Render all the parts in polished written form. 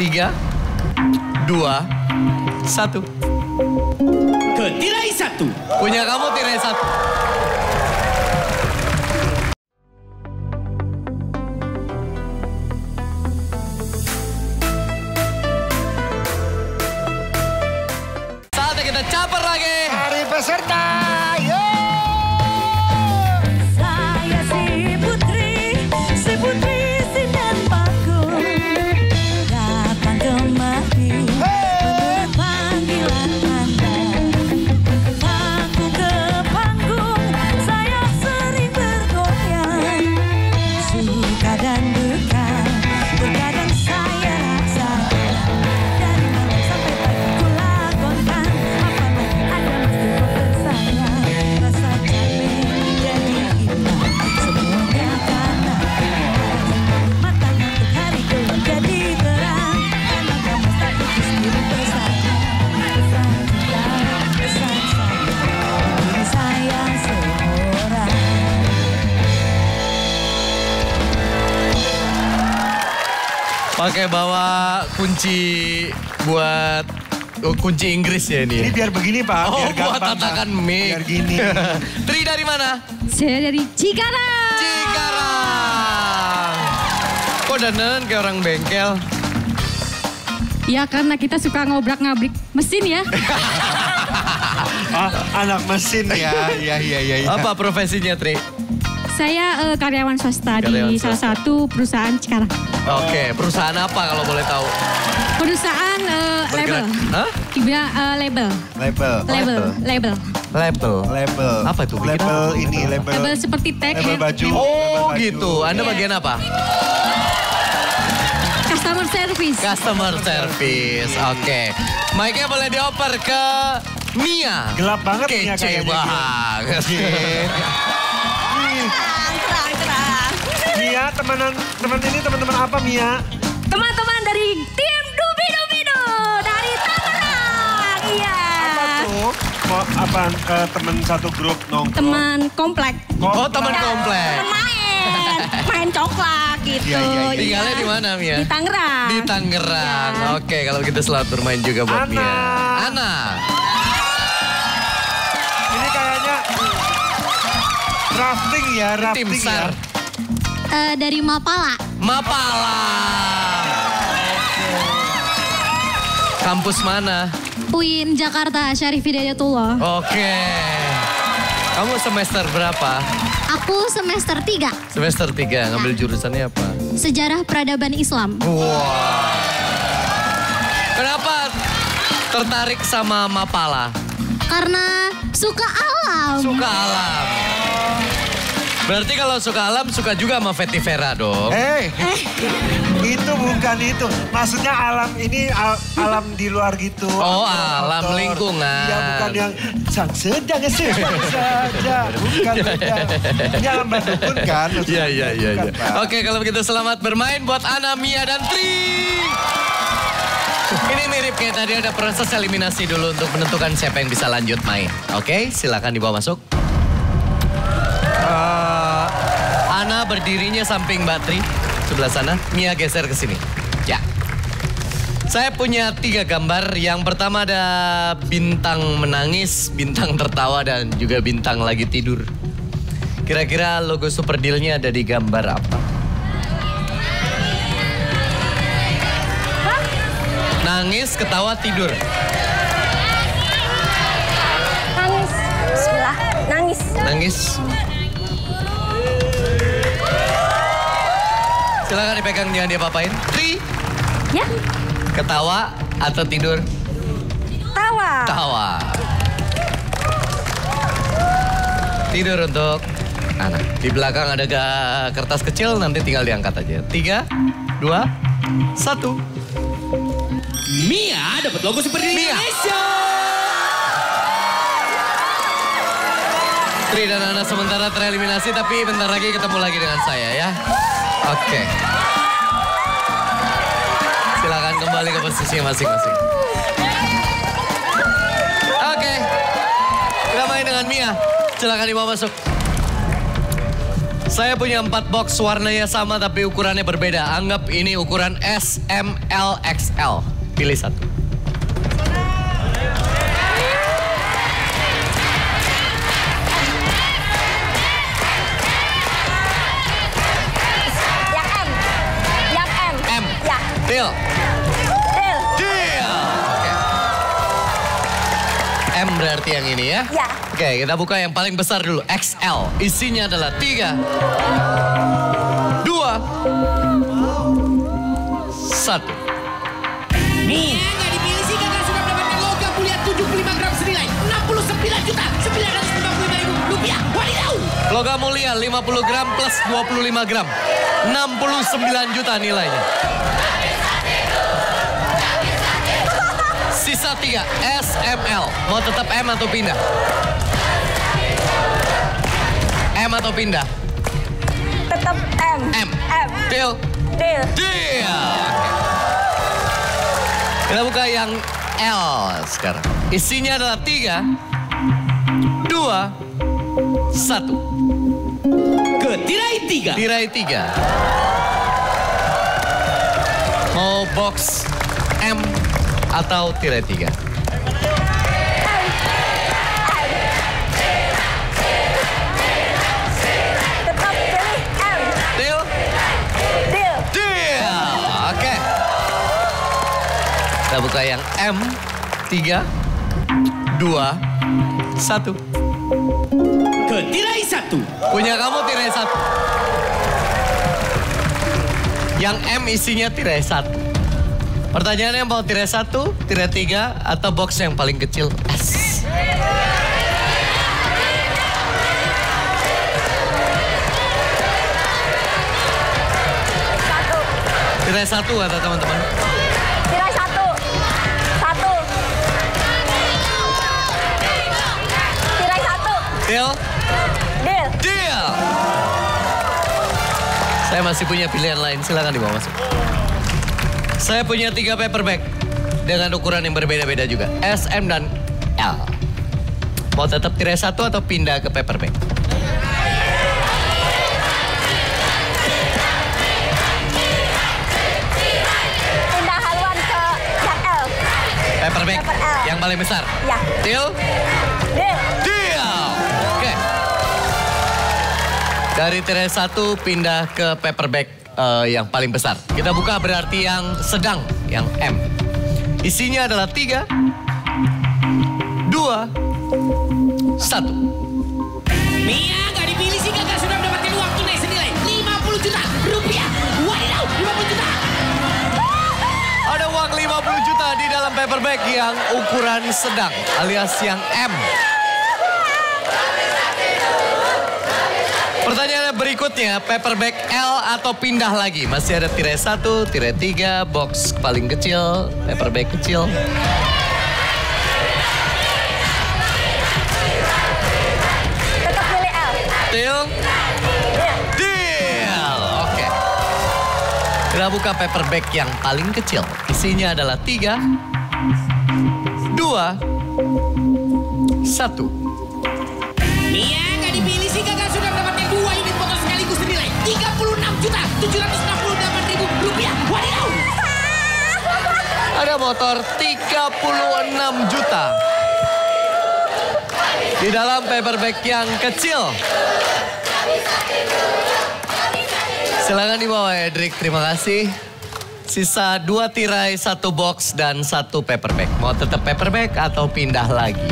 3, 2, 1. Ke tirai 1. Punya kamu tirai 1. Saatnya kita caper lagi. Hari peserta, yo! Saya si putri sinar bagus datang kemari panggilan Anda. Aku ke panggung, saya sering bergoyang, suka dan duka, terkadang saya rasakan. Dari malam sampai pagi ku lakonkan, apalagi ada mesti kau bersayang. Rasa capek jadi hilang, semuanya karena mata ngantuk hari gelap jadi terang. Emang kamu tak putus diri bersama, pesan cinta, pesan sayang, diri saya seorang. Pakai bawa kunci buat kunci Inggris ya ini. Ini biar begini Pak, Oh, biar buat gampang. tatakan Pak. mic. Biar gini. Tri dari mana? Saya dari Cikarang. Cikarang. Kok dandan kayak orang bengkel? Ya karena kita suka ngobrak-ngabrik mesin ya. Anak mesin ya, iya. Apa profesinya, Tri? Saya karyawan swasta Karyawan di salah swasta. satu perusahaan Cikarang. Oke, perusahaan apa kalau boleh tahu? Perusahaan label. Hah? Label. Label. Label. Apa itu? Bikin Label apa? ini, label. Label seperti tag, Label baju. Oh label baju. gitu, Anda Iya. bagian apa? customer service. Customer service, oke. Mic-nya boleh dioper ke Mia. Gelap banget Mia Kece kayaknya. banget. Terang. Mia, teman-teman apa Mia? Teman-teman dari tim Dubidu dari Tangerang. Iya. Apa tuh? Mau apa teman satu grup nongkrong? Teman komplek. Oh, teman komplek. Main coklat gitu. Iya. Tinggalnya di mana, Mia? Di Tangerang. Di Tangerang. Iya. Oke, kalau gitu selamat bermain juga buat Ana. Mia. Ana. Ini kayaknya rafting ya, Tim rafting ya. SAR. Dari Mapala. Mapala. Kampus mana? UIN Jakarta, Syarif Hidayatullah. Oke. Kamu semester berapa? Aku semester 3, Semester 3. Ngambil jurusannya apa? Sejarah Peradaban Islam. Wow. Kenapa tertarik sama Mapala? Karena suka alam. Suka alam. Berarti kalau suka alam, suka juga sama Vetivera dong. Itu bukan itu. Maksudnya alam ini alam di luar gitu. Oh, alam Outdoor. lingkungan. Iya, bukan yang sedang saja. Bukan. Ini alam Bandung kan. Iya. Bukan, Pak. Oke, kalau begitu selamat bermain buat Ana, Mia, dan Tri. Ini mirip kayak tadi ada proses eliminasi dulu untuk menentukan siapa yang bisa lanjut main. Oke, silakan dibawa masuk. Ana berdirinya samping Mbak Tri, sebelah sana. Mia geser ke sini. Ya. Saya punya 3 gambar. Yang pertama ada bintang menangis, bintang tertawa, dan juga bintang lagi tidur. Kira-kira logo Super Deal-nya ada di gambar apa? Nangis, ketawa, tidur. Nangis. Bismillah. Nangis. Nangis. Silakan dipegang, jangan diapa-apain. Tri, Ya, ketawa atau tidur? tawa. Tawa. Tidur untuk Ana. Di belakang ada kertas kecil, nanti tinggal diangkat aja. 3, 2, 1. Mia dapat logo Super Deal Mia. Indonesia. Tri dan Ana sementara tereliminasi, tapi bentar lagi ketemu lagi dengan saya ya. Oke. Silakan kembali ke posisi masing-masing. Oke. Kita main dengan Mia. Silakan dibawa masuk. Saya punya 4 box warnanya sama tapi ukurannya berbeda. Anggap ini ukuran S, M, L, XL. Pilih satu. Yang M. M. Ya. Deal. Deal. Deal. Oke. M berarti yang ini ya? Ya. Oke, kita buka yang paling besar dulu. XL. Isinya adalah 3, 2, 1. Mia nggak dipilih sih karena sudah mendapatkan logam mulia 75 gram senilai 69.955.000 rupiah. Wadidaw! Logam mulia 50 gram plus 25 gram. 69 juta nilainya. Sisa 3, SML. Mau tetap M atau pindah? M atau pindah? Tetap M. M. M. Deal. Deal. Deal. Kita buka yang L sekarang. Isinya adalah 3, 2, 1. Ke tirai 3. Tirai 3. Mau box M atau tirai 3? Tetap pilih M. Deal? Deal. Deal. Oke. Kita buka yang M. 3, 2, 1. Ke tirai 1. Punya kamu tirai 1. Yang M isinya tirai 1. Pertanyaannya mau tirai 1, tirai 3, atau box yang paling kecil? S. Satu. Tirai 1 kata teman-teman. Tirai 1. 1. Tirai 1. Deal? Deal. Deal! Saya masih punya pilihan lain, silakan dibawa masuk. Saya punya 3 paper bag dengan ukuran yang berbeda-beda juga. S, M, dan L. Mau tetap tirai 1 atau pindah ke paper bag? Pindah haluan ke yang L. Paper bag Paper L. yang paling besar. Ya. Deal? Deal. Deal! Oke. Dari tirai 1 pindah ke paper bag yang paling besar. Kita buka berarti yang sedang, yang M. Isinya adalah 3, 2, 1. Mia nggak dipilih sih karena sudah mendapatkan uang tunai senilai 50 juta rupiah. Wadidaw, 50 juta. Ada uang 50 juta di dalam paper bag yang ukuran sedang alias yang M. Pertanyaannya berikutnya, paper bag L atau pindah lagi? Masih ada tirai 1, tirai 3, box paling kecil, paper bag kecil. Tetap pilih L. Deal? Deal. Deal! Oke. Kita buka paper bag yang paling kecil. Isinya adalah 3, 2, 1. Mia nggak dipilih sih karena sudah mendapatkan 2 unit motor sekaligus senilai 36.768.000 rupiah. Wadidaw! Ada motor 36 juta. Di dalam paper bag yang kecil. Silakan dibawa Edric, terima kasih. Sisa 2 tirai, 1 box, dan 1 paper bag. Mau tetap paper bag atau pindah lagi?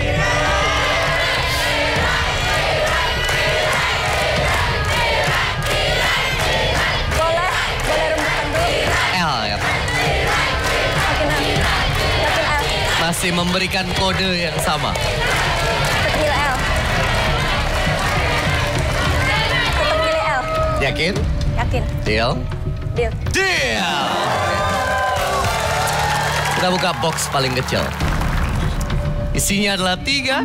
Boleh rembukan dulu. L ya Pak. Makin L. Makin L. Masih memberikan kode yang sama. Tetap pilih L. Tetap pilih L. Yakin? Yakin. Deal? Deal. Deal! Kita buka box paling kecil. Isinya adalah 3,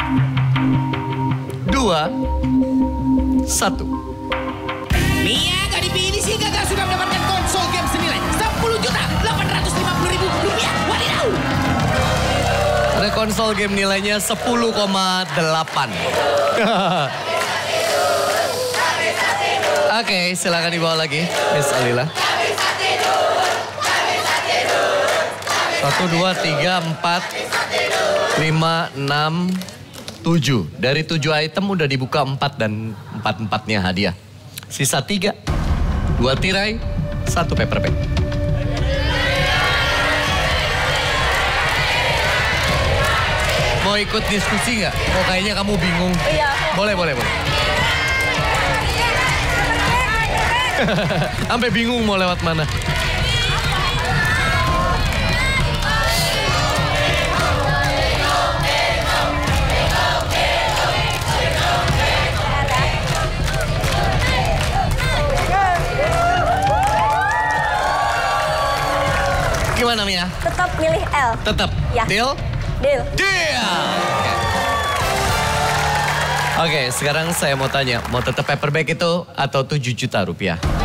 2, 1. Mia nggak dipilih sih karena sudah mendapatkan konsol game senilai 10.850.000 rupiah. Wadidaw! Ada konsol game nilainya 10,8. Oke, silakan dibawa lagi, Miss Alila. 1, 2, 3, 4, 5, 6, 7. Dari 7 item udah dibuka 4 dan 4-4-nya hadiah. Sisa 3, 2 tirai, 1 paper bag. Mau ikut diskusi nggak? Oh kayaknya kamu bingung. Iya. Boleh. Sampai bingung mau lewat mana. Gimana Mia? Tetap milih L. Tetap? Ya. Deal? Deal. Deal! Oke, sekarang saya mau tanya, mau tetap paper bag itu atau 7 juta rupiah? 1, 2, 3, 4, 5,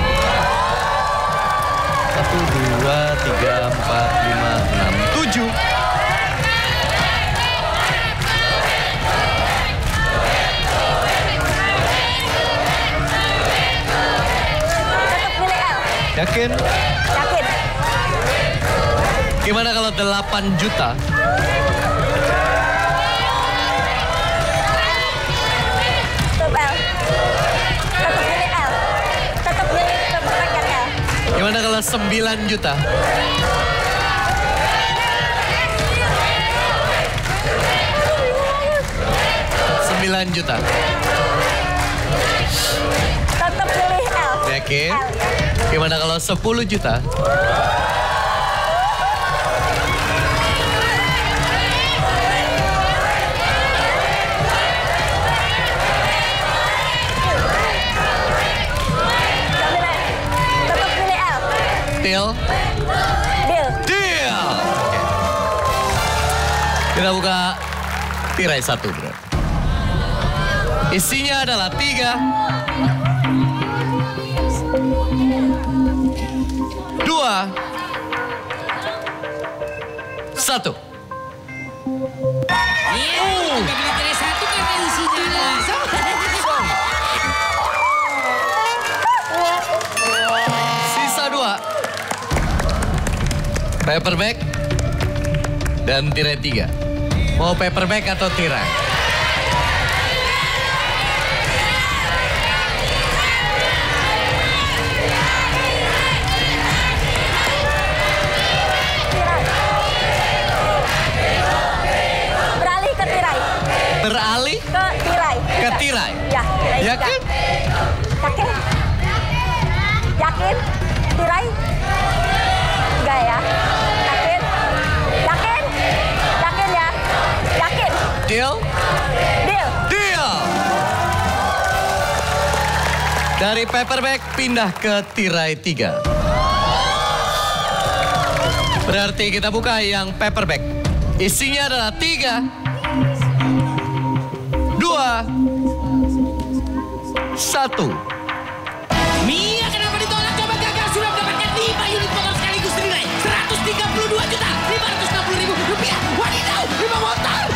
6, 7. Tetap milih L. Yakin? Yakin. Gimana kalau 8 juta? Tetap L. Tetap milih L. Tetap milih keberkahan L. Gimana kalau 9 juta? Juta. Tetap pilih L. Yakin? L, ya. Gimana kalau 10 juta? Tetap pilih L. Deal? Deal. Deal! Oke. Kita buka tirai 1, bro. Isinya adalah 3, 2, 1. Iya, kita pilih tirai 1 karena isinya adalah Sisa 2. Paper bag dan tirai 3. Mau paper bag atau tirai? Beralih ke tirai. Beralih Ke tirai. ke tirai. Ya. Yakin? Yakin? Yakin? Tirai? Enggak ya? Yakin? Yakin? Yakin ya? Yakin? Deal? Deal. Deal! Dari paper bag pindah ke tirai 3. Berarti kita buka yang paper bag. Isinya adalah 3, 2, 1. Mia kenapa ditolak? Coba gagal sudah mendapatkan 5 unit motor sekaligus senilai 132.560.000 rupiah. Wadidaw, 5 motor.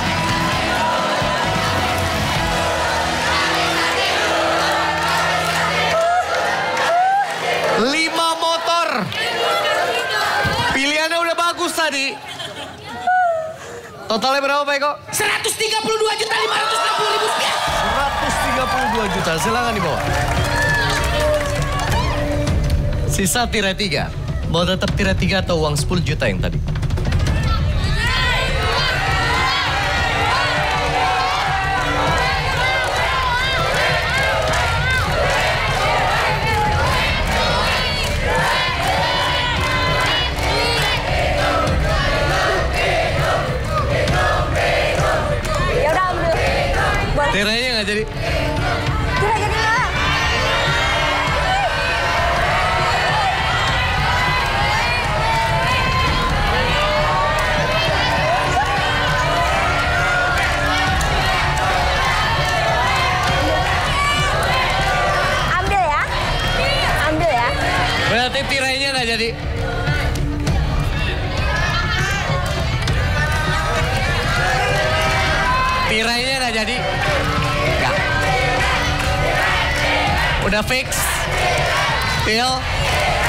Lima motor. Pilihannya udah bagus tadi. Totalnya berapa Pak Eko? 132.560.000 rupiah. 132 juta, silakan dibawa. Sisa tirai 3. Mau tetap tirai 3 atau uang 10 juta yang tadi? Ya udah ambil. Boleh. Tirainya nggak jadi? Tidak jadi nggak? Ambil ya. Ambil ya. Berarti tirainya nggak jadi? Tirainya nggak jadi? Nggak. Udah fix? Phil.